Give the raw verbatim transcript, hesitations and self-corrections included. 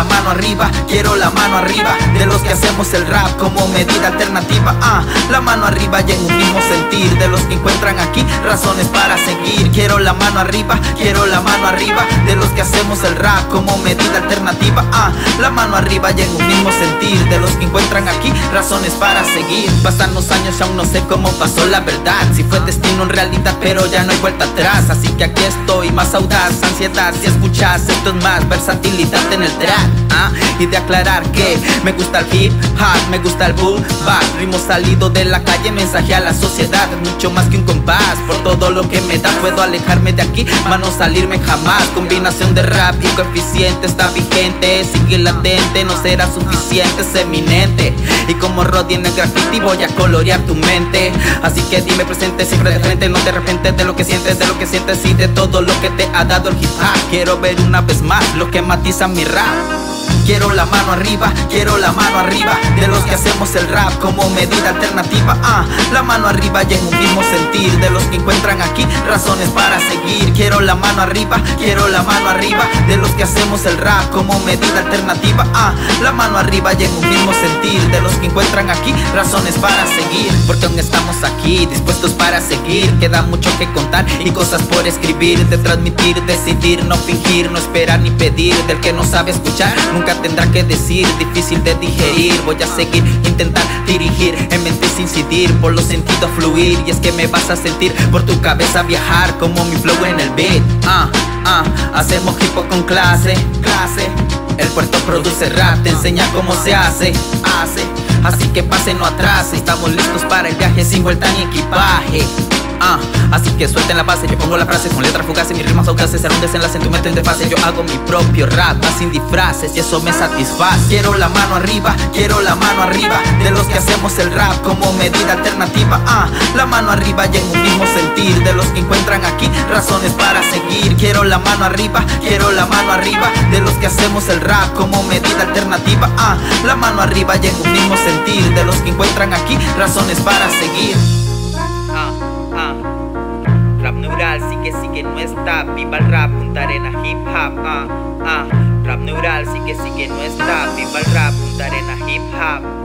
la mano arriba, quiero la mano arriba de los que hacemos el rap como medida alternativa. Ah, la mano arriba y en un mismo sentir de los que encuentran aquí razones para seguir. Quiero la mano arriba, quiero la mano arriba de los que hacemos el rap como medida alternativa. Ah, la mano arriba y en un mismo sentir de los que encuentran aquí razones para seguir. Pasan los años y aún no sé cómo pasó la verdad, si fue destino en realidad, pero ya no hay vuelta atrás. Así que aquí estoy más audaz, ansiedad si escuchas esto es más versatilidad en el trap. Ah, y de aclarar que me gusta el hip hop, me gusta el boom bap, ritmo salido de la calle, mensaje a la sociedad, mucho más que un compás. Por todo lo que me da puedo alejarme de aquí, más no salirme jamás. Combinación de rap y coeficiente está vigente, sigue latente, no será suficiente, es eminente. Y como Roddy en el graffiti voy a colorear tu mente. Así que dime presente siempre de frente, no de repente, de lo que sientes, de lo que sientes y de todo lo que te ha dado el hip hop. Quiero ver una vez más lo que matiza mi rap. Quiero la mano arriba, quiero la mano arriba de los que hacemos el rap como medida alternativa. Ah, la mano arriba y en un mismo sentir de los que encuentran aquí razones para seguir. Quiero la mano arriba, quiero la mano arriba de los que hacemos el rap como medida alternativa. Ah, la mano arriba y en un mismo sentir de los que encuentran aquí razones para seguir. Porque aún estamos aquí dispuestos para seguir, queda mucho que contar y cosas por escribir, de transmitir, decidir, no fingir, no esperar ni pedir. Del que no sabe escuchar nunca tendrá que decir, difícil de digerir. Voy a seguir, intentar dirigir en mente sin incidir, por los sentidos fluir. Y es que me vas a sentir por tu cabeza viajar como mi flow en el beat. Ah, ah, hacemos hip hop con clase, clase. El puerto produce rap, te enseña cómo se hace, hace. Así que pase, no atrase, estamos listos para el viaje sin vuelta ni equipaje. Ah, así que suelten la base, yo pongo la frase con letras fugaces, mis rimas audaces, será un desenlace en tu mente en desfase. Yo hago mi propio rap, sin disfraces, y eso me satisface. Quiero la mano arriba, quiero la mano arriba de los que hacemos el rap como medida alternativa. Ah, la mano arriba y en un mismo sentir de los que encuentran aquí razones para seguir. Quiero la mano arriba, quiero la mano arriba de los que hacemos el rap como medida alternativa. Ah, la mano arriba y en un mismo sentir de los que encuentran aquí razones para seguir. Ah, ah. Rap neural sigue, sigue, no está. Viva el rap, Punta Arena hip hop. Ah, ah. Rap neural sigue, sigue, no está. Viva el rap, Punta Arena hip hop.